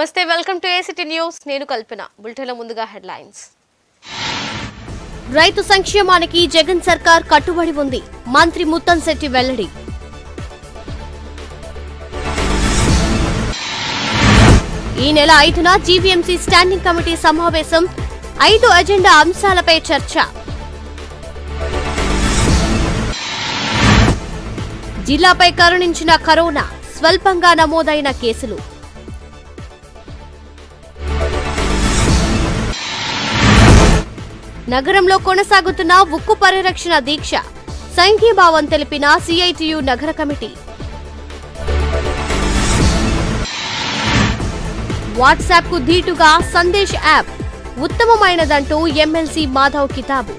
నమస్తే, welcome to ACT news. నేను కల్పన. బులెటిన్ల ముందుగా హెడ్లైన్స్. రైతు సంక్షేమానికి జగన్ సర్కార్ కట్టుబడి ఉంది. మంత్రి ముత్తంశెట్టి వెల్లడి. ఈ నెల 5న జీవీఎంసీ స్టాండింగ్ కమిటీ సమావేశం. 5 ఎజెండా అంశాలపై చర్చ. జిల్లాపై కరుణించిన కరోనా, స్వల్పంగా నమోదైన కేసులు. నగరంలో కొనసాగుతున్న ఉక్కు పరిరక్షణ దీక్ష. సంఘీభావం తెలిపిన సిఐటియు నగర కమిటీ. వాట్సాప్ కు ధీటుగా సందేశ్ యాప్ ఉత్తమమైనదంటూ ఎమ్మెల్సీ మాధవ్ కితాబు.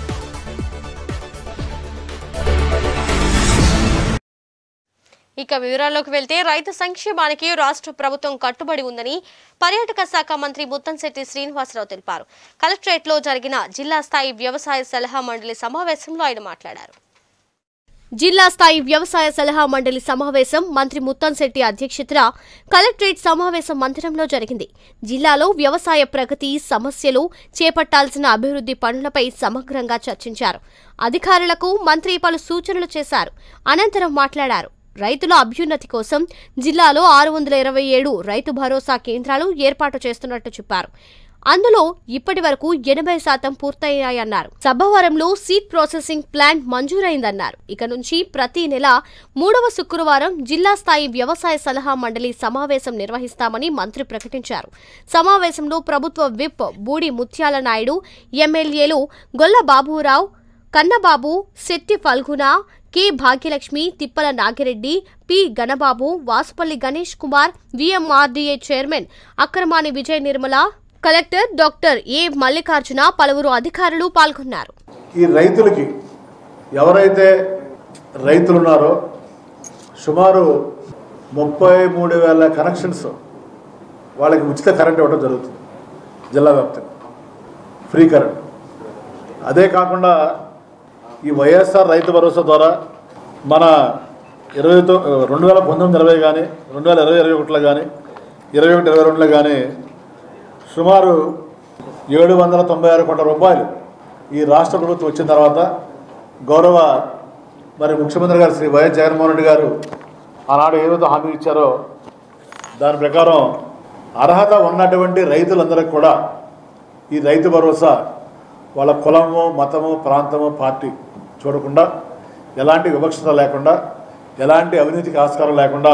ఇక వివరాల్లోకి వెళ్తే, రైతు సంక్షేమానికి రాష్ట్ర ప్రభుత్వం కట్టుబడి ఉందని పర్యాటక శాఖ మంత్రి ముత్తంశెట్టి శ్రీనివాసరావు తెలిపారు. కలెక్టరేట్లో జరిగిన జిల్లా స్థాయి వ్యవసాయ సలహా మండలి సమావేశంలో ఆయన మాట్లాడారు. జిల్లా స్థాయి వ్యవసాయ సలహా మండలి సమావేశం మంత్రి ముత్తంశెట్టి అధ్యక్షతన కలెక్టరేట్ సమావేశ మందిరంలో జరిగింది. జిల్లాలో వ్యవసాయ ప్రగతి, సమస్యలు, చేపట్టాల్సిన అభివృద్ధి పనులపై సమగ్రంగా చర్చించారు. అధికారులకు మంత్రి పలు సూచనలు చేశారు. అనంతరం మాట్లాడారు. రైతుల అభ్యున్నతి కోసం జిల్లాలో 627 రైతు భరోసా కేంద్రాలు ఏర్పాటు చేస్తున్నట్టు చెప్పారు. అందులో ఇప్పటి వరకు 80% పూర్తయ్యాయన్నారు. సభవరంలో సీడ్ ప్రాసెసింగ్ ప్లాంట్ మంజూరైందన్నారు. ఇక నుంచి ప్రతి నెల 3వ శుక్రవారం జిల్లా స్థాయి వ్యవసాయ సలహా మండలి సమావేశం నిర్వహిస్తామని మంత్రి ప్రకటించారు. సమావేశంలో ప్రభుత్వ విప్ బూడి ముత్యాల నాయుడు, ఎమ్మెల్యేలు Golla Baburao, Kannababu, Shetty Phalguna, K Bhagyalakshmi, Tippala Nagireddy, P Ganababu, Vasupalli Ganesh Kumar, VMRDA chairman Akramani Vijaya Nirmala, collector doctor A Mallikarjuna, పలువురు అధికారులు పాల్గొన్నారు. ఈ రైతులకి ఎవరైతే రైతులున్నారో సుమారు 33,000 కనెక్షన్స్ వాళ్ళకి ఉచిత కరెంట్ ఇవ్వడం జరుగుతుంది. జిల్లా వ్యాప్తంగా ఫ్రీ కరెంట్. అదే కాకుండా ఈ వైఎస్ఆర్ రైతు భరోసా ద్వారా మన 2019-20 కానీ 2020-21 కానీ 21-22 కానీ సుమారు 796 కోట్ల రూపాయలు ఈ రాష్ట్ర ప్రభుత్వం వచ్చిన తర్వాత గౌరవ ముఖ్యమంత్రి గారు శ్రీ వైఎస్ జగన్మోహన్ రెడ్డి గారు ఆనాడు ఏదైతే హామీ ఇచ్చారో దాని ప్రకారం అర్హత ఉన్నటువంటి రైతులందరికీ కూడా ఈ రైతు భరోసా వాళ్ళ కులము, మతము, ప్రాంతము, పార్టీ చూడకుండా, ఎలాంటి వివక్షత లేకుండా, ఎలాంటి అవినీతికి ఆస్కారం లేకుండా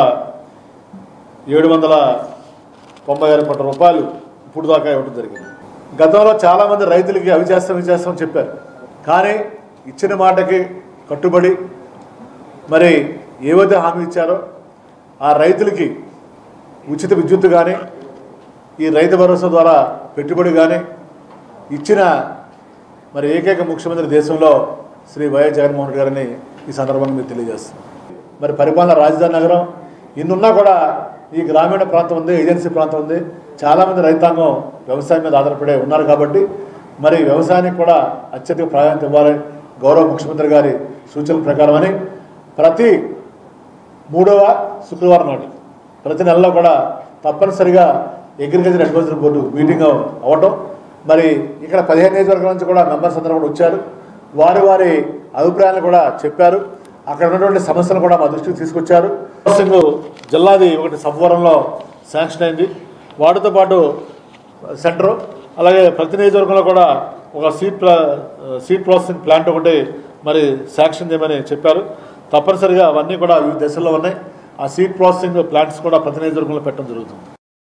796 కోట్ల రూపాయలు ఇప్పుడు దాకా ఇవ్వడం జరిగింది. గతంలో చాలామంది రైతులకి అవి చేస్తామని చెప్పారు. కానీ ఇచ్చిన మాటకి కట్టుబడి ఏవైతే హామీ ఇచ్చారో ఆ రైతులకి ఉచిత విద్యుత్ కానీ, ఈ రైతు భరోసా ద్వారా పెట్టుబడి కానీ ఇచ్చిన ఏకైక ముఖ్యమంత్రి దేశంలో శ్రీ వైఎస్ జగన్మోహన్ రెడ్డి గారిని ఈ సందర్భంగా మీరు తెలియజేస్తుంది. పరిపాలన రాజధాని నగరం ఇన్నున్నా కూడా ఈ గ్రామీణ ప్రాంతం ఉంది, ఏజెన్సీ ప్రాంతం ఉంది. చాలామంది రైతాంగం వ్యవసాయం మీద ఆధారపడే ఉన్నారు. కాబట్టి వ్యవసాయానికి కూడా అత్యధిక ప్రాధాన్యత ఇవ్వాలి గౌరవ ముఖ్యమంత్రి గారి సూచనల ప్రకారం అని ప్రతి 3వ శుక్రవారం నాడు ప్రతి నెలలో కూడా తప్పనిసరిగా అగ్రికల్చర్ అడ్వైజరీ బోర్డు మీటింగ్ అవ్వటం. ఇక్కడ 15 నియోజకవర్గాల నుంచి కూడా మెంబర్స్ అందరూ కూడా వచ్చారు. వారి అభిప్రాయాలను కూడా చెప్పారు. అక్కడ ఉన్నటువంటి సమస్యలు కూడా మా దృష్టికి తీసుకొచ్చారు. జిల్లాది ఒకటి సబ్వరంలో శాంక్షన్ అయింది. వాటితో పాటు సెంటర్, అలాగే ప్రతి నియోజకవర్గంలో కూడా ఒక సీడ్ ప్రాసెసింగ్ ప్లాంట్ ఒకటి శాంక్షన్ చేయమని చెప్పారు. తప్పనిసరిగా అవన్నీ కూడా వివిధ దశల్లో ఉన్నాయి. ఆ సీడ్ ప్రాసెసింగ్ ప్లాంట్స్ కూడా ప్రతి నియోజకవర్గంలో పెట్టడం జరుగుతుంది.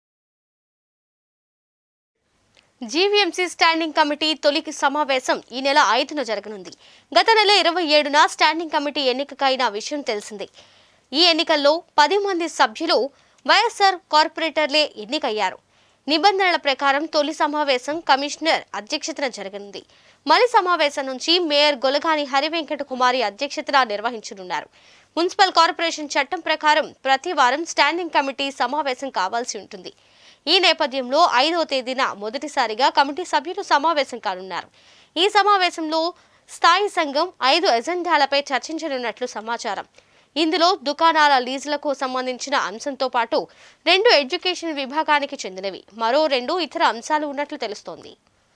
జీవీఎంసీ స్టాండింగ్ కమిటీ తొలి సమావేశం ఈ నెల 5న జరగనుంది. గత నెల 27న స్టాండింగ్ కమిటీ ఎన్నికైన విషయం తెలిసిందే. ఈ ఎన్నికల్లో 10 మంది సభ్యులు వైఎస్ఆర్ కార్పొరేటర్లే ఎన్నికయ్యారు. నిబంధనల ప్రకారం తొలి సమావేశం కమిషనర్ అధ్యక్షతన జరగనుంది. మలి సమావేశం నుంచి మేయర్ గొలగాని హరివెంకట కుమారి అధ్యక్షతన నిర్వహించనున్నారు. మున్సిపల్ కార్పొరేషన్ చట్టం ప్రకారం ప్రతి వారం స్టాండింగ్ కమిటీ సమావేశం కావాల్సి ఉంటుంది. ఈ నేపథ్యంలో 5వ తేదీన మొదటిసారిగా కమిటీ సభ్యులు సమావేశం కానున్నారు. ఈ సమావేశంలో స్థాయి సంఘం 5 ఎజెండాలపై చర్చించనున్నట్లు సమాచారం. ఇందులో దుకాణాల లీజులకు సంబంధించిన అంశంతో పాటు 2 ఎడ్యుకేషన్ విభాగానికి చెందినవి, మరో 2 ఇతర అంశాలు ఉన్నట్లు తెలుస్తోంది.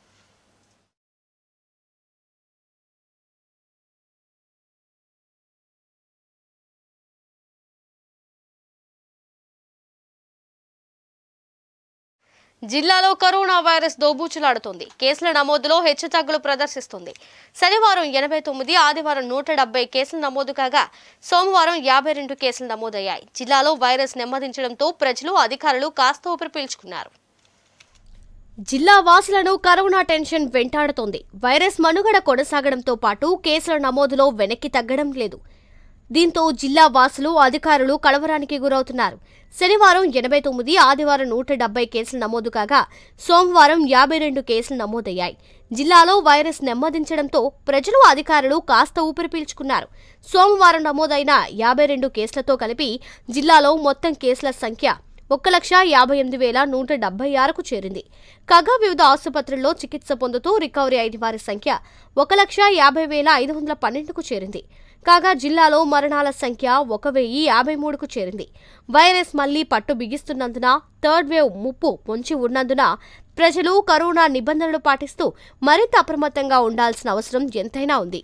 జిల్లాలో కరోనా వైరస్ దోబూచులాడుతోంది. కేసుల నమోదులో హెచ్చుతగ్గులు ప్రదర్శిస్తుంది. శనివారం 89, ఆదివారం 170 కేసులు నమోదు కాగా సోమవారం 52 కేసులు నమోదయ్యాయి. జిల్లాలో వైరస్ నెమ్మదించడంతో ప్రజలు, అధికారులు కాస్త ఊపిరి పీల్చుకున్నారు. జిల్లా వాసులను కరోనా టెన్షన్ వెంటాడుతోంది. వైరస్ మనుగడ కొనసాగడంతో పాటు కేసుల నమోదులో వెనక్కి తగ్గడం లేదు. దీంతో జిల్లా వాసులు, అధికారులు కలవరానికి గురవుతున్నారు. శనివారం 89, ఆదివారం 170 కేసులు నమోదు కాగా సోమవారం 52 కేసులు నమోదయ్యాయి. జిల్లాలో వైరస్ నెమ్మదించడంతో ప్రజలు, అధికారులు కాస్త ఊపిరి పీల్చుకున్నారు. సోమవారం నమోదైన 52 కేసులతో కలిపి జిల్లాలో మొత్తం కేసుల సంఖ్య 1,58,176కు చేరింది. కాగా వివిధ ఆసుపత్రుల్లో చికిత్స పొందుతూ రికవరీ అయిన వారి సంఖ్య 1,50,512కు చేరింది. కాగా జిల్లాలో మరణాల సంఖ్య 1,053కు చేరింది. వైరస్ మళ్లీ పట్టు బిగిస్తున్నందున థర్డ్ వేవ్ ముప్పు పొంచి ఉన్నందున ప్రజలు కరోనా నిబంధనలు పాటిస్తూ మరింత అప్రమత్తంగా ఉండాల్సిన అవసరం ఎంతైనా ఉంది.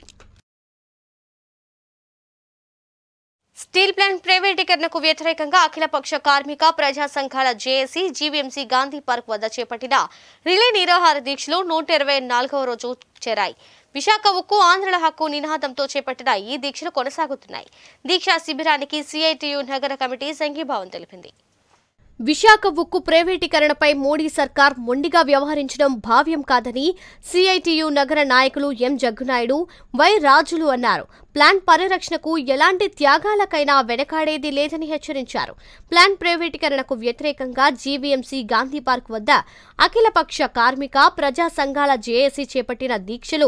స్టీల్ ప్లాంట్ ప్రైవేటీకరణకు వ్యతిరేకంగా అఖిలపక్ష కార్మిక ప్రజా సంఘాల జేఏసీ జీవీఎంసీ గాంధీ పార్క్ వద్ద చేపట్టిన రిలే నిరాహార దీక్షలు 124వ రోజు చేరాయి. విశాఖ ఉక్కు ఆంధ్రుల హక్కు నినాదంతో చేపట్టిన ఈ దీక్షలు కొనసాగుతున్నాయి. దీక్షా శిబిరానికి సిఐటియు నగర కమిటీ సంఘీభావం తెలిపింది. విశాఖ ఉక్కు ప్రైవేటీకరణపై మోడీ సర్కార్ మొండిగా వ్యవహరించడం భావ్యం కాదని సిఐటియు నగర నాయకులు ఎం జగ్గునాయుడు, వై రాజులు అన్నారు. ప్లాంట్ పరిరక్షణకు ఎలాంటి త్యాగాలకైనా వెనకాడేది లేదని హెచ్చరించారు. ప్లాంట్ ప్రైవేటీకరణకు వ్యతిరేకంగా జీవీఎంసీ గాంధీ పార్క్ వద్ద అఖిలపక్ష కార్మిక ప్రజా సంఘాల జేఏసీ చేపట్టిన దీక్షలు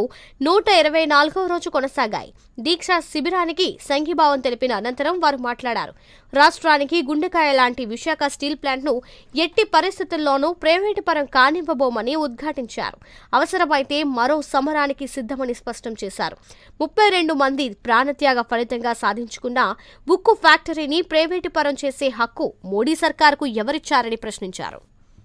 124వ రోజు కొనసాగాయి. దీక్షా శిబిరానికి సంఘీభావం తెలిపిన అనంతరం వారు మాట్లాడారు. రాష్ట్రానికి గుండెకాయ లాంటి విశాఖ స్టీల్ ప్లాంట్ను ఎట్టి పరిస్థితుల్లోనూ ప్రైవేటు పరం కానివ్వబోమని ఉద్ఘాటించారు. అవసరమైతే మరో సమరానికి సిద్ధమని స్పష్టం చేశారు. 32 మంది ప్రాణత్యాగ ఫలితంగా సాధించుకున్న ఉక్కు ఫ్యాక్టరీని ప్రైవేటు పరం చేసే హక్కు మోడీ సర్కార్కు ఎవరిచ్చారని ప్రశ్నించారు.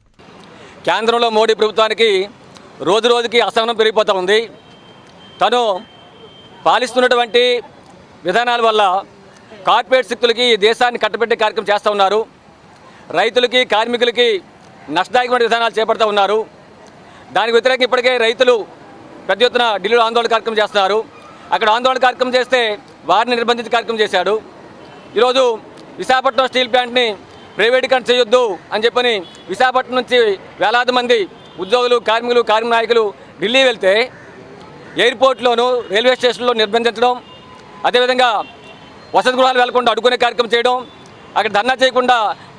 కేంద్రంలో మోడీ ప్రభుత్వానికి రోజు రోజుకి అసహనం పెరిగిపోతూ ఉంది. తను పాలిస్తున్నటువంటి విధానాల వల్ల కార్పొరేట్ శక్తులకి ఈ దేశాన్ని కట్టబెట్టే కార్యక్రమం చేస్తూ ఉన్నారు. రైతులకి, కార్మికులకి నష్టదాయకమైన విధానాలు చేపడుతూ ఉన్నారు. దానికి వ్యతిరేకంగా ఇప్పటికే రైతులు పెద్ద ఎత్తున ఢిల్లీలో ఆందోళన కార్యక్రమం చేస్తున్నారు. అక్కడ ఆందోళన కార్యక్రమం చేస్తే వారిని నిర్బంధించే కార్యక్రమం చేశాడు. ఈరోజు విశాఖపట్నం స్టీల్ ప్లాంట్ని ప్రైవేటీకరణ చేయొద్దు అని చెప్పని విశాఖపట్నం నుంచి వేలాది మంది ఉద్యోగులు, కార్మికులు, కార్మిక నాయకులు ఢిల్లీ వెళ్తే ఎయిర్పోర్ట్లోనూ రైల్వే స్టేషన్లో నిర్బంధించడం, అదేవిధంగా వసతి గృహాలు వెళ్లకుండా అడ్డుకునే కార్యక్రమం చేయడం, అక్కడ ధర్నా చేయకుండా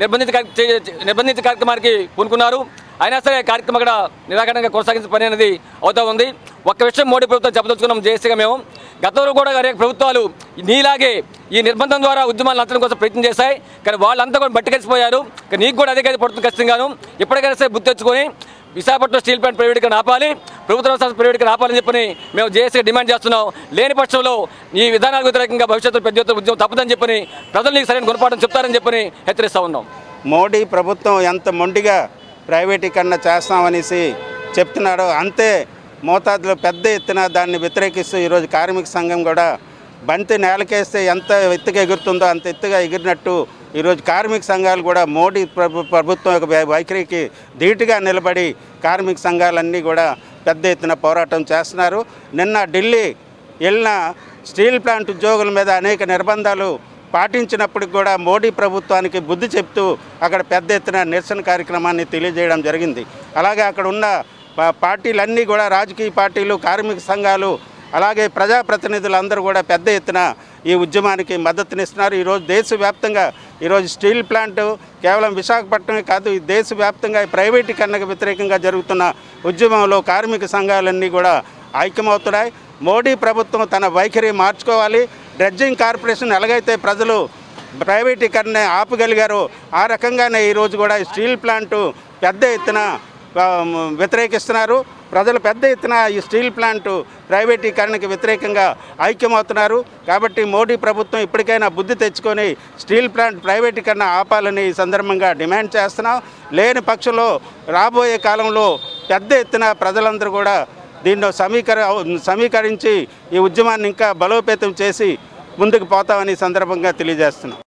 నిర్బంధించే కార్యక్రమానికి పూనుకున్నారు. అయినా సరే కార్యక్రమం అక్కడ నిరాకరణగా కొనసాగించే పని అనేది అవుతూ ఉంది. ఒక్క విషయం మోడీ ప్రభుత్వం చెప్పదలుచుకున్నాం జేఏసీగా మేము. గతంలో కూడా అనేక ప్రభుత్వాలు నీలాగే ఈ నిర్బంధం ద్వారా ఉద్యమాలు అంతరం కోసం ప్రయత్నం చేశాయి. కానీ వాళ్ళంతా కూడా బట్టి కలిసిపోయారు. కానీ నీకు కూడా అదే గది పడుతుంది ఖచ్చితంగాను. ఎప్పటికైనా సరే బుద్ధి తెచ్చుకొని విశాఖపట్నం స్టీల్ ప్లాంట్ ప్రైవేటీకరణ ఆపాలి, ప్రభుత్వ సంస్థ ప్రైవేటీకరణ ఆపాలని చెప్పని మేము జేఏసీగా డిమాండ్ చేస్తున్నాం. లేని పక్షంలో ఈ విధానాలకు వ్యతిరేకంగా భవిష్యత్తులో పెద్ద ఎత్తున ఉద్యమం తప్పదని చెప్పని ప్రజలు నీకు సరైన గుణపాఠం చెప్తారని చెప్పని హెచ్చరిస్తూ ఉన్నాం. మోడీ ప్రభుత్వం ఎంత మొండిగా ప్రైవేటీకరణ చేస్తామనేసి చెప్తున్నాడో అంతే మోతాదులో పెద్ద ఎత్తున దాన్ని వ్యతిరేకిస్తూ ఈరోజు కార్మిక సంఘం కూడా బంతి నేలకేస్తే ఎంత ఎత్తుగా ఎగురుతుందో అంత ఎత్తుగా ఎగిరినట్టు ఈరోజు కార్మిక సంఘాలు కూడా మోడీ ప్రభుత్వం యొక్క వైఖరికి ధీటుగా నిలబడి కార్మిక సంఘాలన్నీ కూడా పెద్ద ఎత్తున పోరాటం చేస్తున్నారు. నిన్న ఢిల్లీ వెళ్ళిన స్టీల్ ప్లాంట్ ఉద్యోగుల మీద అనేక నిర్బంధాలు పాటించినప్పటికి కూడా మోడీ ప్రభుత్వానికి బుద్ధి చెప్తూ అక్కడ పెద్ద ఎత్తున నిరసన కార్యక్రమాన్ని తెలియజేయడం జరిగింది. అలాగే అక్కడ ఉన్న పార్టీలన్నీ కూడా, రాజకీయ పార్టీలు, కార్మిక సంఘాలు, అలాగే ప్రజాప్రతినిధులందరూ కూడా పెద్ద ఎత్తున ఈ ఉద్యమానికి మద్దతునిస్తున్నారు. ఈరోజు దేశవ్యాప్తంగా ఈరోజు స్టీల్ ప్లాంట్ కేవలం విశాఖపట్నమే కాదు, ఈ దేశవ్యాప్తంగా ప్రైవేటీకరణకు వ్యతిరేకంగా జరుగుతున్న ఉద్యమంలో కార్మిక సంఘాలన్నీ కూడా ఐక్యమవుతున్నాయి. మోడీ ప్రభుత్వం తన వైఖరి మార్చుకోవాలి. డ్రెడ్జింగ్ కార్పొరేషన్ ఎలాగైతే ప్రజలు ప్రైవేటీకరణ ఆపగలిగారో ఆ రకంగానే ఈరోజు కూడా స్టీల్ ప్లాంటు పెద్ద ఎత్తున వ్యతిరేకిస్తున్నారు. ప్రజలు పెద్ద ఎత్తున ఈ స్టీల్ ప్లాంట్ ప్రైవేటీకరణకి వ్యతిరేకంగా ఐక్యమవుతున్నారు. కాబట్టి మోడీ ప్రభుత్వం ఇప్పటికైనా బుద్ధి తెచ్చుకొని స్టీల్ ప్లాంట్ ప్రైవేటీకరణ ఆపాలని ఈ సందర్భంగా డిమాండ్ చేస్తున్నాం. లేని పక్షంలో రాబోయే కాలంలో పెద్ద ఎత్తున ప్రజలందరూ కూడా దీన్ని సమీకరించి ఈ ఉద్యమాన్ని ఇంకా బలోపేతం చేసి ముందుకు పోతామని సందర్భంగా తెలియజేస్తున్నాం.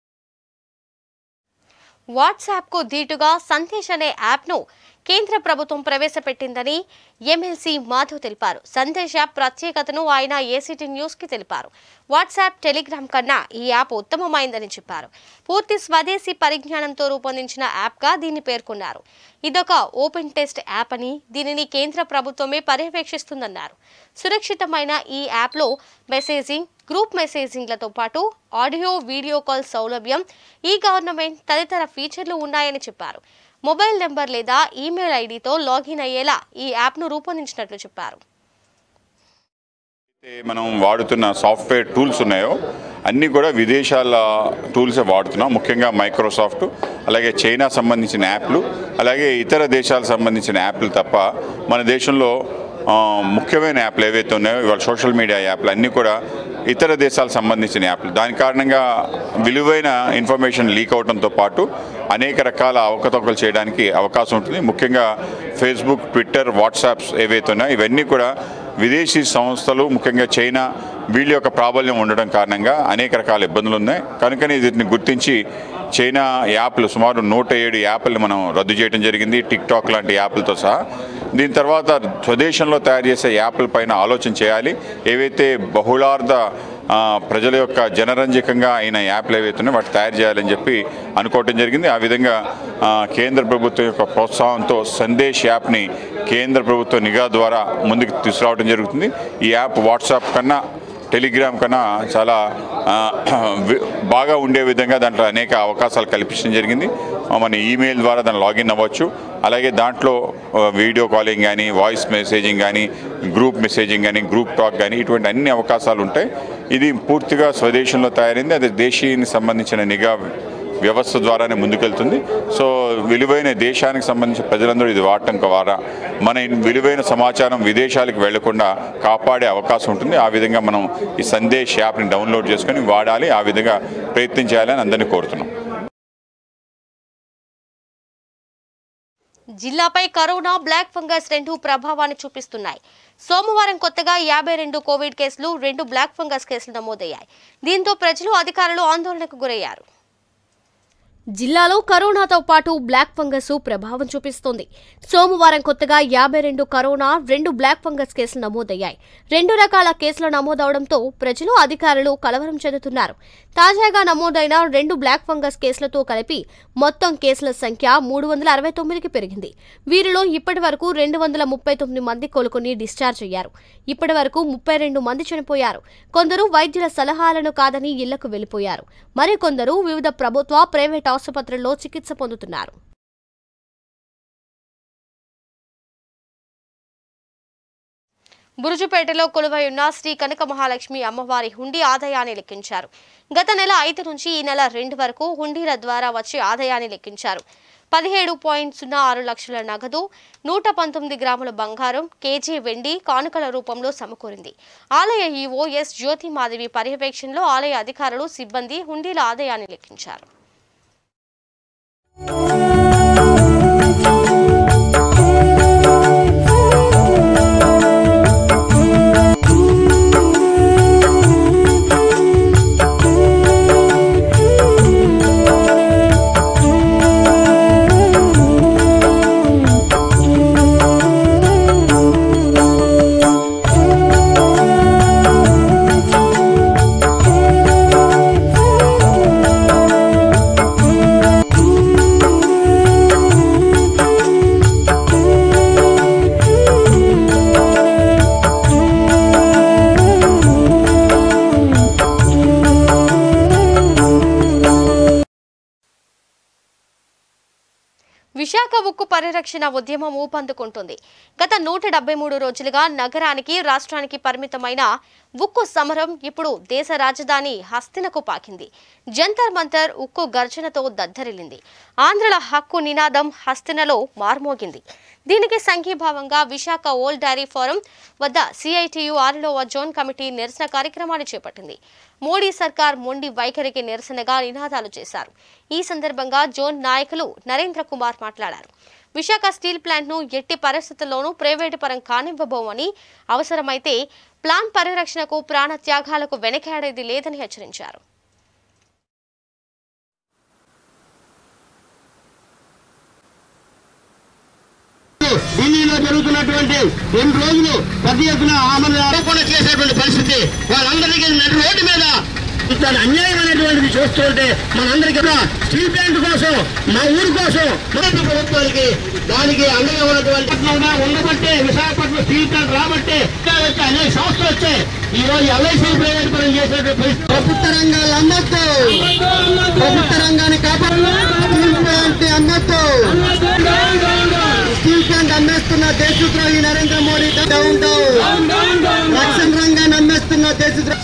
వాట్సాప్కు ధీటుగా సందేశ్ అనే యాప్ను కేంద్ర ప్రభుత్వం ప్రవేశపెట్టిందని ఎమ్మెల్సీ మాధవ్ తెలిపారు. సందేశ్ యాప్ ప్రత్యేకతను ఆయన ఏసీటీ న్యూస్కి తెలిపారు. వాట్సాప్, టెలిగ్రామ్ కన్నా ఈ యాప్ ఉత్తమమైందని చెప్పారు. పూర్తి స్వదేశీ పరిజ్ఞానంతో రూపొందించిన యాప్గా దీన్ని పేర్కొన్నారు. ఇదొక ఓపెన్ టెస్ట్ యాప్ అని, దీనిని కేంద్ర ప్రభుత్వమే పర్యవేక్షిస్తుందన్నారు. సురక్షితమైన ఈ యాప్లో మెసేజింగ్, గ్రూప్ మెసేజింగ్లతో పాటు ఆడియో, వీడియో కాల్ సౌలభ్యం, ఈ గవర్నమెంట్ తదితర ఫీచర్లు ఉన్నాయని చెప్పారు. మొబైల్ నెంబర్ లేదా ఈమెయిల్ ఐడితో లాగిన్ అయ్యేలా ఈ యాప్ను రూపొందించినట్లు చెప్పారు. మనం వాడుతున్న సాఫ్ట్వేర్ టూల్స్ ఉన్నాయో అన్నీ కూడా విదేశాల టూల్సే వాడుతున్నాం. ముఖ్యంగా మైక్రోసాఫ్ట్, అలాగే చైనా సంబంధించిన యాప్లు, అలాగే ఇతర దేశాలకు సంబంధించిన యాప్లు తప్ప మన దేశంలో ముఖ్యమైన యాప్లు ఏవైతే ఉన్నాయో ఇవాళ సోషల్ మీడియా యాప్లు అన్నీ కూడా ఇతర దేశాలకు సంబంధించిన యాప్లు. దాని కారణంగా విలువైన ఇన్ఫర్మేషన్ లీక్ అవడంతో పాటు అనేక రకాల అవకతవకలు చేయడానికి అవకాశం ఉంటుంది. ముఖ్యంగా ఫేస్బుక్, ట్విట్టర్, వాట్సాప్స్ ఏవైతే ఉన్నాయో ఇవన్నీ కూడా విదేశీ సంస్థలు, ముఖ్యంగా చైనా, వీళ్ళ యొక్క ప్రాబల్యం ఉండడం కారణంగా అనేక రకాల ఇబ్బందులు ఉన్నాయి. కనుకనే వీటిని గుర్తించి చైనా యాప్లు సుమారు 107 యాప్లు మనం రద్దు చేయడం జరిగింది, టిక్టాక్ లాంటి యాప్లతో సహా. దీని తర్వాత స్వదేశంలో తయారు చేసే యాప్ల పైన ఆలోచన చేయాలి. ఏవైతే బహుళార్థ ప్రజల యొక్క జనరంజకంగా అయిన యాప్లు ఏవైతే ఉన్నాయో వాటి తయారు చేయాలని చెప్పి అనుకోవడం జరిగింది. ఆ విధంగా కేంద్ర ప్రభుత్వం యొక్క ప్రోత్సాహంతో సందేశ్ యాప్ని కేంద్ర ప్రభుత్వ నిఘా ద్వారా ముందుకు తీసుకురావడం జరుగుతుంది. ఈ యాప్ వాట్సాప్ కన్నా, టెలిగ్రామ్ కన్నా చాలా బాగా ఉండే విధంగా దాంట్లో అనేక అవకాశాలు కల్పించడం జరిగింది. మన ఈమెయిల్ ద్వారా దాన్ని లాగిన్ అవ్వచ్చు. అలాగే దాంట్లో వీడియో కాలింగ్ కానీ, వాయిస్ మెసేజింగ్ కానీ, గ్రూప్ మెసేజింగ్ కానీ, గ్రూప్ టాక్ కానీ ఇటువంటి అన్ని అవకాశాలు ఉంటాయి. ఇది పూర్తిగా స్వదేశంలో తయారైంది. అది దేశీయానికి సంబంధించిన నిఘా వ్యవస్థ ద్వారానే ముందుకెళ్తుంది. సో విలువైన దేశానికి సంబంధించిన ప్రజలందరూ ఇది వాడటం ద్వారా మన విలువైన సమాచారం విదేశాలకు వెళ్లకుండా కాపాడే అవకాశం ఉంటుంది. ఆ విధంగా మనం ఈ సందేశ్ యాప్ని డౌన్లోడ్ చేసుకొని వాడాలి. ఆ విధంగా ప్రయత్నం చేయాలని అందరినీ కోరుతున్నాం. జిల్లాపై కరోనా, బ్లాక్ ఫంగస్ 2 ప్రభావాన్ని చూపిస్తున్నాయి. సోమవారం కొత్తగా 52 కోవిడ్ కేసులు, 2 బ్లాక్ ఫంగస్ కేసులు నమోదయ్యాయి. దీంతో ప్రజలు, అధికారులు ఆందోళనకు గురయ్యారు. జిల్లాలో కరోనాతో పాటు బ్లాక్ ఫంగస్ ప్రభావం చూపిస్తోంది. సోమవారం కొత్తగా 52 కరోనా, 2 బ్లాక్ ఫంగస్ కేసులు నమోదయ్యాయి. 2 రకాల కేసులు నమోదవడంతో ప్రజలు, అధికారులు కలవరం చెందుతున్నారు. తాజాగా నమోదైన 2 బ్లాక్ ఫంగస్ కేసులతో కలిపి మొత్తం కేసుల సంఖ్య 369కి పెరిగింది. వీరిలో ఇప్పటి వరకు 239 మంది కోలుకుని డిశ్చార్జ్ అయ్యారు. ఇప్పటి వరకు 32 మంది చనిపోయారు. కొందరు వైద్యుల సలహాలను కాదని ఇళ్లకు వెళ్లిపోయారు. మరికొందరు వివిధ ప్రభుత్వ, ప్రైవేట్ ఆసుపత్రుల్లో చికిత్స పొందుతున్నారు. బురుజుపేటలో కొలువై ఉన్న శ్రీ కనక మహాలక్ష్మి అమ్మవారి హుండీ ఆదాయాన్ని లెక్కించారు. గత నెల 5 నుంచి ఈ నెల 2 వరకు హుండీల ద్వారా వచ్చే ఆదాయాన్ని లెక్కించారు. 17.06 లక్షల నగదు, 119 గ్రాముల బంగారం, కేజీ వెండి కానుకల రూపంలో సమకూరింది. ఆలయ ఈవో ఎస్ జ్యోతిమాధవి పర్యవేక్షణలో ఆలయ అధికారులు, సిబ్బంది హుండీల ఆదాయాన్ని లెక్కించారు. విశాఖ ఉక్కు పరిరక్షణ ఉద్యమం ఊపందుకుంటుంది. గత 173 రోజులుగా నగరానికి, రాష్ట్రానికి పరిమితమైన ఉక్కు సమరం ఇప్పుడు దేశ రాజధాని హస్తినకు పాకింది. జంతర్ మంతర్ ఉక్కు గర్జనతో దద్దరిల్లింది. ఆంధ్రుల హక్కు నినాదం హస్తినలో మార్మోగింది. దీనికి సంఘీభావంగా విశాఖ ఓల్డ్ డైరీ ఫోరం వద్ద సిఐటియు 6వ జోన్ కమిటీ నిరసన కార్యక్రమాన్ని చేపట్టింది. మోడీ సర్కార్ మొండి వైఖరికి నిరసనగా నినాదాలు చేశారు. ఈ సందర్భంగా జోన్ నాయకులు నరేంద్ర కుమార్ మాట్లాడారు. విశాఖ స్టీల్ ప్లాంట్ను ఎట్టి పరిస్థితుల్లోనూ ప్రైవేటు పరం కానివ్వబోమని, అవసరమైతే ప్లాంట్ పరిరక్షణకు ప్రాణ త్యాగాలకు వెనకాడేది లేదని హెచ్చరించారు. ఢిల్లీలో జరుగుతున్నటువంటి 2 రోజులు పెద్ద ఎత్తున అమలు ఆరోపణ చేసేటువంటి పరిస్థితి, వాళ్ళందరికీ నడి రోడ్డు మీద అన్యాయం అనేటువంటిది చూస్తుంటే మనందరికీ స్టీల్ ప్లాంట్ కోసం, మా ఊరు కోసం, మొదటి ప్రభుత్వానికి దానికి అండగా ఉన్నటువంటి ఉండబట్టే విశాఖపట్నం స్టీల్ ప్లాంట్ రాబట్టే అనేక సంస్థలు వచ్చాయి. ఈ రోజు ఎల్ఐసి ప్రైవేట్ పరం చేసేటువంటి ప్రభుత్వ రంగాలు అమ్మొద్దు, ప్రభుత్వ రంగాన్ని కాపాడు, స్టీల్ ప్లాంట్ అమ్మొద్దు. స్టీల్ ప్లాంట్ అమ్మేస్తున్న దేశద్రోహి నరేంద్ర మోడీ డౌన్ డౌన్. రక్షణ రంగాన్ని అమ్మేస్తున్న దేశద్రోహి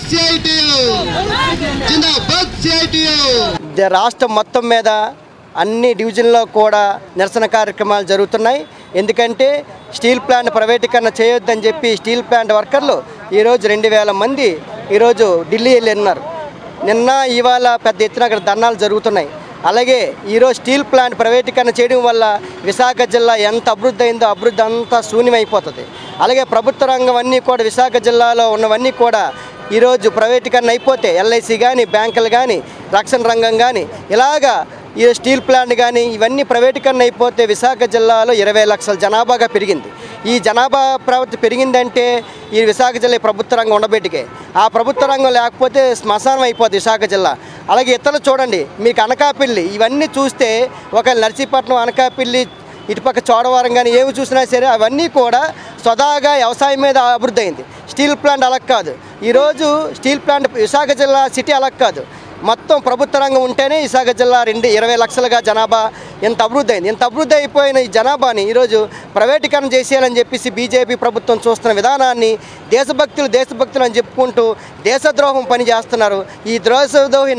రాష్ట్రం మొత్తం మీద అన్ని డివిజన్లో కూడా నిరసన కార్యక్రమాలు జరుగుతున్నాయి. ఎందుకంటే స్టీల్ ప్లాంట్ ప్రైవేటీకరణ చేయొద్దని చెప్పి స్టీల్ ప్లాంట్ వర్కర్లు ఈరోజు 2000 మంది ఈరోజు ఢిల్లీ వెళ్ళిన్నారు. నిన్న ఇవాళ పెద్ద ఎత్తున అక్కడ ధర్నాలు జరుగుతున్నాయి. అలాగే ఈరోజు స్టీల్ ప్లాంట్ ప్రైవేటీకరణ చేయడం వల్ల విశాఖ జిల్లా ఎంత అభివృద్ధి అయిందో అభివృద్ధి అంతా శూన్యమైపోతుంది. అలాగే ప్రభుత్వ రంగం అన్నీ కూడా విశాఖ జిల్లాలో ఉన్నవన్నీ కూడా ఈరోజు ప్రైవేటీకరణ అయిపోతే ఎల్ఐసి కానీ, బ్యాంకులు కానీ, రక్షణ రంగం కానీ, ఇలాగా ఈ స్టీల్ ప్లాంట్ కానీ ఇవన్నీ ప్రైవేటీకరణ అయిపోతే విశాఖ జిల్లాలో 20 లక్షల జనాభాగా పెరిగింది. ఈ జనాభా ప్రవృత్తి పెరిగిందంటే ఈ విశాఖ జిల్లా ప్రభుత్వ రంగం ఉండబెట్టికే. ఆ ప్రభుత్వ రంగం లేకపోతే శ్మశానం అయిపోతుంది విశాఖ జిల్లా. అలాగే ఇతరులు చూడండి, మీకు అనకాపల్లి ఇవన్నీ చూస్తే ఒక నర్సీపట్నం, అనకాపల్లి, ఇటుపక్క చోడవరం కానీ ఏవి చూసినా సరే అవన్నీ కూడా స్వదాగా వ్యవసాయం మీద అభివృద్ధి అయింది. స్టీల్ ప్లాంట్ అలా కాదు. ఈరోజు స్టీల్ ప్లాంట్ విశాఖ జిల్లా సిటీ అలా కాదు. మొత్తం ప్రభుత్వ రంగం ఉంటేనే విశాఖ జిల్లా 20 లక్షలుగా జనాభా ఎంత అభివృద్ధి అయింది. ఎంత అభివృద్ధి అయిపోయిన ఈ జనాభాని ఈరోజు ప్రైవేటీకరణ చేసేయాలని చెప్పేసి బీజేపీ ప్రభుత్వం చూస్తున్న విధానాన్ని దేశభక్తులు అని చెప్పుకుంటూ దేశద్రోహం పని చేస్తున్నారు. ఈ దేశద్రోహి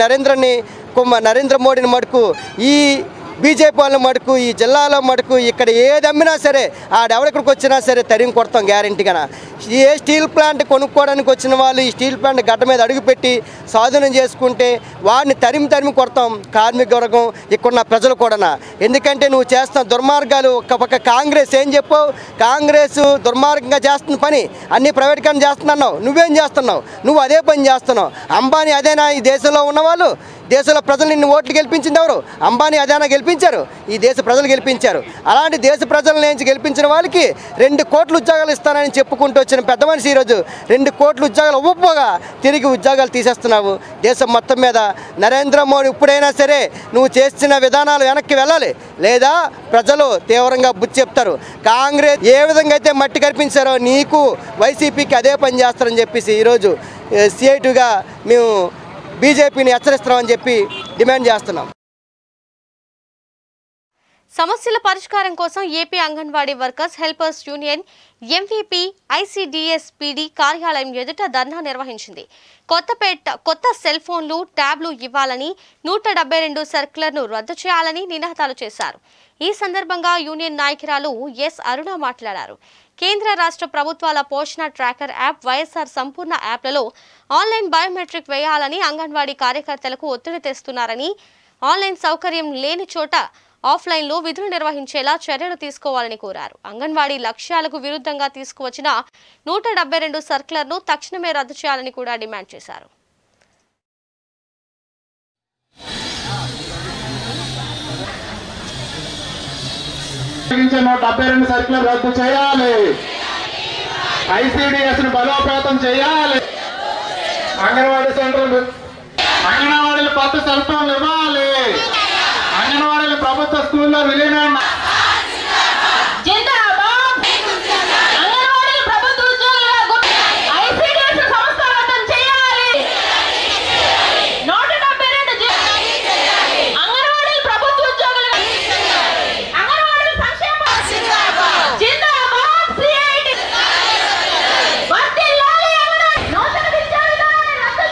నరేంద్ర మోడీని మటుకు, ఈ బీజేపీ వాళ్ళ మటుకు, ఈ జిల్లాలో మటుకు ఇక్కడ ఏది అమ్మినా సరే ఆడెవరిక్కడికి వచ్చినా సరే తరిమి కొడతాం గ్యారెంటీగా. ఏ స్టీల్ ప్లాంట్ కొనుక్కోవడానికి వచ్చిన వాళ్ళు ఈ స్టీల్ ప్లాంట్ గడ్డ మీద అడుగుపెట్టి స్వాధీనం చేసుకుంటే వాడిని తరిమి కొడతాం కార్మిక వర్గం, ఇక్కడున్న ప్రజలు కూడా. ఎందుకంటే నువ్వు చేస్తున్న దుర్మార్గాలు, ఒక పక్క కాంగ్రెస్ ఏం చెప్పావు, కాంగ్రెస్ దుర్మార్గంగా చేస్తున్న పని అన్నీ ప్రైవేటీకరణ చేస్తున్నావు. నువ్వేం చేస్తున్నావు? నువ్వు అదే పని చేస్తున్నావు. అంబానీ అదేనా ఈ దేశంలో ఉన్నవాళ్ళు? దేశంలో ప్రజలు నిన్ను ఓట్లు గెలిపించింది ఎవరు? అంబానీ అదేనా గెలిపించారు? ఈ దేశ ప్రజలు గెలిపించారు. అలాంటి దేశ ప్రజల నుంచి గెలిపించిన వాళ్ళకి 2 కోట్ల ఉద్యోగాలు ఇస్తానని చెప్పుకుంటూ వచ్చిన పెద్ద మనిషి ఈరోజు 2 కోట్ల ఉద్యోగాలు ఇవ్వకపోగా తిరిగి ఉద్యోగాలు తీసేస్తున్నావు దేశం మొత్తం మీద. నరేంద్ర మోడీ ఇప్పుడైనా సరే నువ్వు చేస్తున్న విధానాలు వెనక్కి వెళ్ళాలి, లేదా ప్రజలు తీవ్రంగా బుద్ధి చెప్తారు. కాంగ్రెస్ ఏ విధంగా అయితే మట్టి కనిపించారో నీకు వైసీపీకి అదే పని చేస్తారని చెప్పేసి ఈరోజు సిఐటిగా మేము బీజేపీని హెచ్చరిస్తామని చెప్పి డిమాండ్ చేస్తున్నాం. సమస్యల పరిష్కారం కోసం AP anganwadi workers helpers union MVP ICDS PD కార్యాలయం ఎదుట ధర్నా నిర్వహించింది. కొత్త సెల్ ఫోన్లు, ట్యాబ్లు ఇవ్వాలని, 172 సర్క్యులర్ను రద్దు చేయాలని నినాదాలు చేశారు. ఈ సందర్భంగా యూనియన్ నాయకురాలు ఎస్ అరుణ మాట్లాడారు. కేంద్ర రాష్ట్ర ప్రభుత్వాల పోషణ ట్రాకర్ యాప్, వైఎస్ఆర్ సంపూర్ణ యాప్లలో ఆన్లైన్ బయోమెట్రిక్ వేయాలని అంగన్వాడీ కార్యకర్తలకు ఒత్తిడి తెస్తున్నారని, ఆన్లైన్ సౌకర్యం లేని చోట ఆఫ్లైన్లో విధులు నిర్వహించేలా చర్యలు తీసుకోవాలని కోరారు. అంగన్వాడీ లక్ష్యాలకు విరుద్ధంగా తీసుకువచ్చిన 172 సర్క్యులర్ను తక్షణమే రద్దు చేయాలని కూడా డిమాండ్ చేశారు. సర్క్యులర్ రద్దు చేయాలి, ఐసీడీఎస్ ను బలోపేతం చేయాలి, అంగన్వాడీ సెంటర్లు, అంగన్వాడీలు కొత్త సెల్ ఫోన్లు ఇవ్వాలి, అంగన్వాడీలు ప్రభుత్వ స్కూల్లో విలీనం.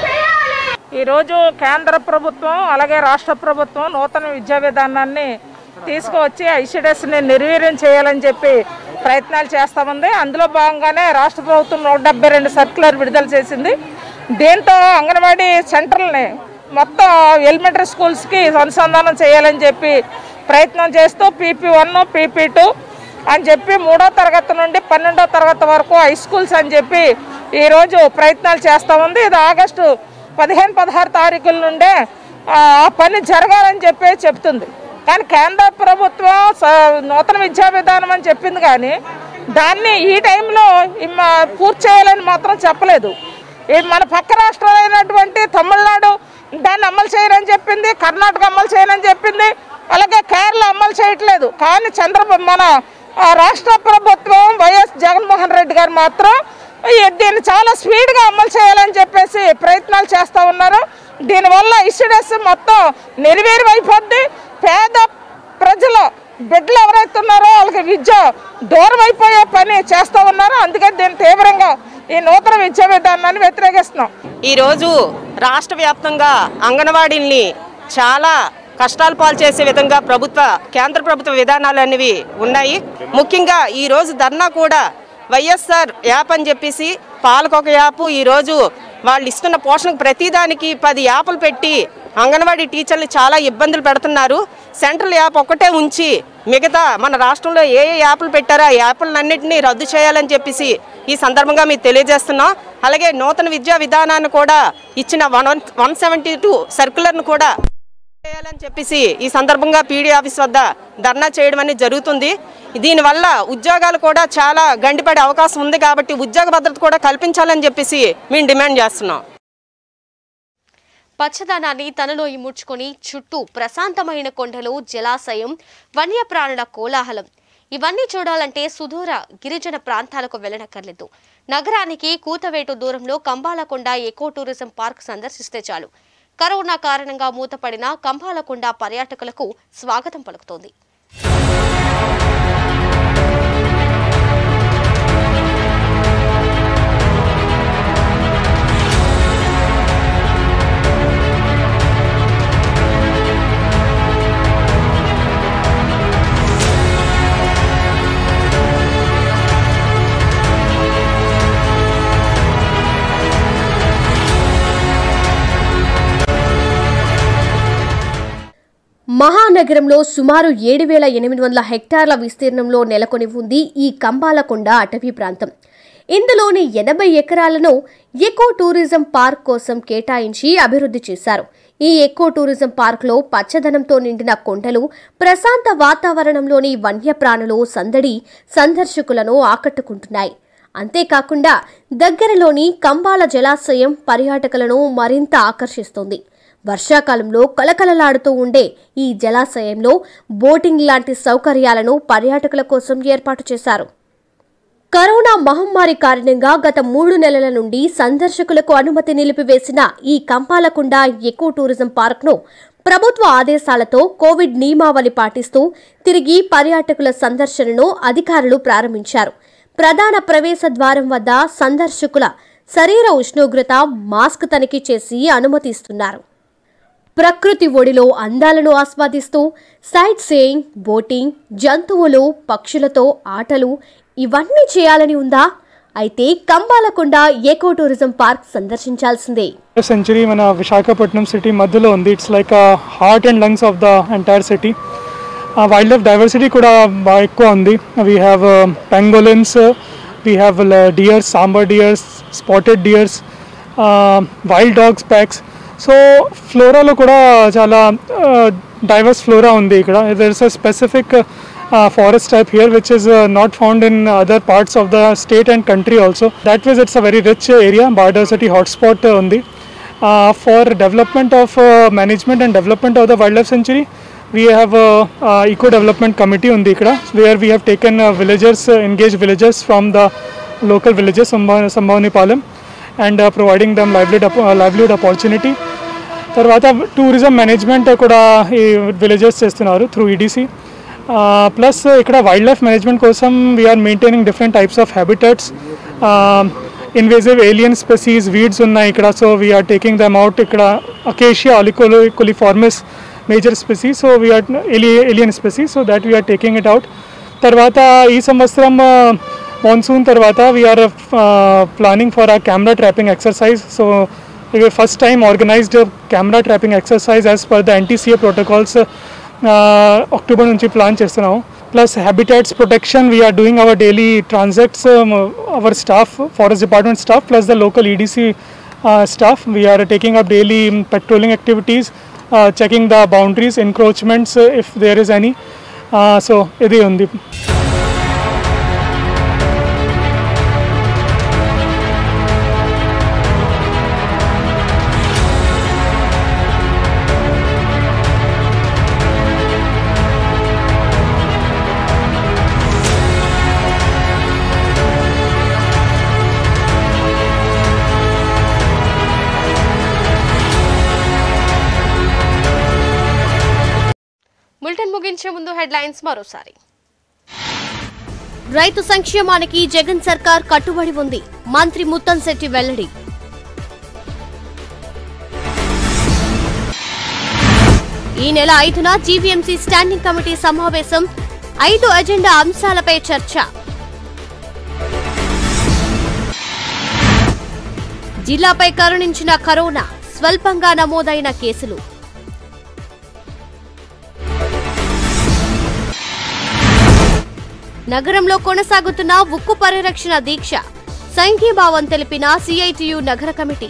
ఈరోజు కేంద్ర ప్రభుత్వం అలాగే రాష్ట్ర ప్రభుత్వం నూతన విద్యా విధానాన్ని తీసుకువచ్చి ఐసిడిఎస్ని నిర్వీర్యం చేయాలని చెప్పి ప్రయత్నాలు చేస్తామంది. అందులో భాగంగానే రాష్ట్ర ప్రభుత్వం 172 సర్క్యులర్ విడుదల చేసింది. దీంతో అంగన్వాడీ సెంటర్లని మొత్తం ఎలిమెంటరీ స్కూల్స్కి అనుసంధానం చేయాలని చెప్పి ప్రయత్నం చేస్తూ PP1 PP2 అని చెప్పి 3వ తరగతి నుండి 12వ తరగతి వరకు హై స్కూల్స్ అని చెప్పి ఈరోజు ప్రయత్నాలు చేస్తూ ఉంది. ఇది ఆగస్టు 15-16 తారీఖుల నుండే ఆ పని జరగాలని చెప్పి చెప్తుంది. కానీ కేంద్ర ప్రభుత్వం నూతన విద్యా విధానం అని చెప్పింది, కానీ దాన్ని ఈ టైంలో పూర్తి చేయాలని మాత్రం చెప్పలేదు. మన పక్క రాష్ట్రాలైనటువంటి తమిళనాడు దాన్ని అమలు చేయరని చెప్పింది, కర్ణాటక అమలు చేయరని చెప్పింది, అలాగే కేరళ అమలు చేయట్లేదు. కానీ మన రాష్ట్ర ప్రభుత్వం వైఎస్ జగన్మోహన్ రెడ్డి గారు మాత్రం దీన్ని చాలా స్పీడ్గా అమలు చేయాలని చెప్పేసి ప్రయత్నాలు చేస్తూ ఉన్నారు. దీనివల్ల ఐసిడిఎస్ మొత్తం నిర్వీర్యం అయిపోద్ది. పేద ప్రజల బిడ్డలు ఎవరైతే ఉన్నారో వాళ్ళకి విద్య దూరం అయిపోయే పని చేస్తూ ఉన్నారు. అందుకే దీన్ని తీవ్రంగా ఈ నూతన విద్యా విధానాన్ని వ్యతిరేకిస్తున్నాం. ఈరోజు రాష్ట్ర వ్యాప్తంగా అంగన్వాడీల్ని చాలా కష్టాలు పాలు చేసే విధంగా కేంద్ర ప్రభుత్వ విధానాలు అనేవి ఉన్నాయి. ముఖ్యంగా ఈరోజు ధర్నా కూడా వైఎస్ఆర్ యాప్ అని చెప్పేసి పాలకొక యాప్ ఈరోజు వాళ్ళు ఇస్తున్న పోషణకు ప్రతిదానికి 10 యాప్లు పెట్టి అంగన్వాడీ టీచర్లు చాలా ఇబ్బందులు పెడుతున్నారు. సెంట్రల్ యాప్ ఒక్కటే ఉంచి మిగతా మన రాష్ట్రంలో ఏ యాప్లు పెట్టారో ఆ యాప్లన్నింటినీ రద్దు చేయాలని చెప్పేసి ఈ సందర్భంగా మీకు తెలియజేస్తున్నాం. అలాగే నూతన విద్యా విధానాన్ని కూడా ఇచ్చిన 172 సర్క్యులర్ను కూడా చేయాలని చెప్పేసి ఈ సందర్భంగా పీడీ ఆఫీస్ వద్ద ధర్నా చేయడం అనేది జరుగుతుంది. దీనివల్ల ఉద్యోగాలు కూడా చాలా గండిపడే అవకాశం ఉంది కాబట్టి ఉద్యోగ భద్రత కూడా కల్పించాలని చెప్పేసి మేము డిమాండ్ చేస్తున్నాం. పచ్చదనాన్ని తనలో ఇముడ్చుకొని చుట్టూ ప్రశాంతమైన కొండలు, జలాశయం, వన్యప్రాణుల కోలాహలం ఇవన్నీ చూడాలంటే సుదూర గిరిజన ప్రాంతాలకు వెళ్లనక్కర్లేదు. నగరానికి కూతవేటు దూరంలో కంబాలకొండ ఎకో టూరిజం పార్క్ సందర్శిస్తే చాలు. కరోనా కారణంగా మూతపడిన కంబాలకొండ పర్యాటకులకు స్వాగతం పలుకుతోంది. మహానగరంలో సుమారు 7,800 హెక్టార్ల విస్తీర్ణంలో నెలకొని ఉంది ఈ కంబాలకొండ అటవీ ప్రాంతం. ఇందులోని 80 ఎకరాలను ఎకో టూరిజం పార్క్ కోసం కేటాయించి అభివృద్ధి చేశారు. ఈ ఎకో టూరిజం పార్క్లో పచ్చదనంతో నిండిన కొండలు, ప్రశాంత వాతావరణంలోని వన్యప్రాణులు సందడి సందర్శకులను ఆకట్టుకుంటున్నాయి. అంతేకాకుండా దగ్గరలోని కంబాల జలాశయం పర్యాటకులను మరింత ఆకర్షిస్తోంది. వర్షాకాలంలో కలకలలాడుతూ ఉండే ఈ జలాశయంలో బోటింగ్ లాంటి సౌకర్యాలను పర్యాటకుల కోసం ఏర్పాటు చేశారు. కరోనా మహమ్మారి కారణంగా గత 3 నెలల నుండి సందర్శకులకు అనుమతి నిలిపివేసిన ఈ కంబాలకొండ ఎకో టూరిజం పార్క్ను ప్రభుత్వ ఆదేశాలతో కోవిడ్ నియమావళి పాటిస్తూ తిరిగి పర్యాటకుల సందర్శనను అధికారులు ప్రారంభించారు. ప్రధాన ప్రవేశ ద్వారం వద్ద సందర్శకుల శరీర ఉష్ణోగ్రత, మాస్క్ తనిఖీ చేసి అనుమతిస్తున్నారు. ప్రకృతి ఒడిలో అందాలను ఆస్వాదిస్తూ సైట్ సీయింగ్, బోటింగ్, జంతువులు, పక్షులతో ఆటలు ఇవన్నీ చేయాలని ఉందా? అయితే కంబాలకొండ ఎకో టూరిజం పార్క్ సందర్శించాల్సిందే. సెంచరీ మన విశాఖపట్నం సిటీ మధ్యలో ఉంది. It's like heart and lungs of the entire city. Wildlife diversity కూడా బాగా ఎక్కువ ఉంది. We have pangolins, we have deers, sambar deers, spotted deers, wild dogs, packs. So ఫ్లోరాలో కూడా చాలా డైవర్స్ ఫ్లోరా ఉంది ఇక్కడ. There is a specific forest type here which is not found in other parts of the state and country also. That way it's a very rich area, biodiversity hotspot undi. For development of management and development of the wildlife sanctuary, we have eco development committee undi ikkada, where we have taken villagers, engaged villagers from the local villages Sambhavanipalam and providing them livelihood opportunity. తర్వాత tourism management కూడా ఈ villages చేస్తున్నారు through EDC. Plus ఇక్కడ wildlife management కోసం we're maintaining different types of habitats. Invasive alien species, weeds ఉన్నాయి ఇక్కడ. So we're taking them out. ఇక్కడ acacia auriculiformis major species, so we are alien species, so that we are taking it out. Tarvata ee samvatsaram monsoon tarvata we are planning for a camera trapping exercise. So we first time organized a camera trapping exercise as per the NTCA protocols. October nunchi plan chestunnam. Plus habitats protection, we are doing our daily transects, our staff, forest department staff, plus the local EDC staff. We are taking up daily patrolling activities, checking the boundaries, encroachments if there is any. So idi undi. Bulletin ముగించే ముందు headlines మరోసారి. రైతు సంక్షేమానికి జగన్ సర్కార్ కట్టుబడి ఉంది. మంత్రి ముత్తంశెట్టి వెల్లడి. ఈ నెల 5న జీవీఎంసీ స్టాండింగ్ కమిటీ సమావేశం. 5 అజెండా అంశాలపై చర్చ. జిల్లాపై కరుణించిన కరోనా, స్వల్పంగా నమోదైన కేసులు. నగరంలో కొనసాగుతున్న ఉక్కు పరిరక్షణ దీక్ష. సంఘీభావం తెలిపిన సిఐటియు నగర కమిటీ.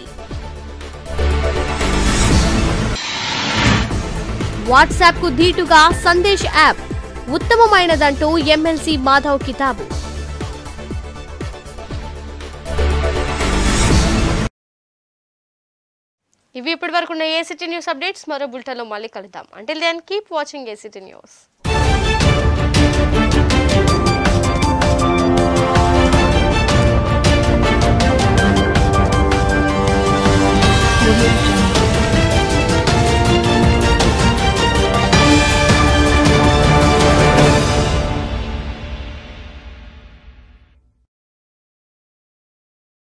వాట్సాప్ కు ధీటుగా సందేశ్ యాప్ ఉత్తమమైనదంటూ ఎమ్మెల్సీ మాధవ్ కితాబు. ఇవి ఇప్పటివరకున్న ఏసీటీ న్యూస్ అప్డేట్స్. మరో బులెటిన్లో మళ్ళీ కలుద్దాం. Until then keep watching ACT news.